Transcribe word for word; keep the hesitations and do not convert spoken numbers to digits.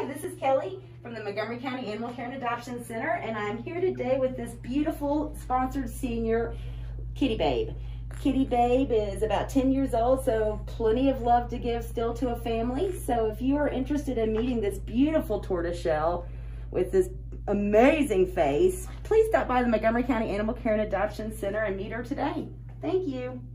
Hi, this is Kelly from the Montgomery County Animal Care and Adoption Center, and I'm here today with this beautiful sponsored senior, Kitty Babe. Kitty Babe is about ten years old, so plenty of love to give still to a family. So if you are interested in meeting this beautiful tortoiseshell with this amazing face, please stop by the Montgomery County Animal Care and Adoption Center and meet her today. Thank you.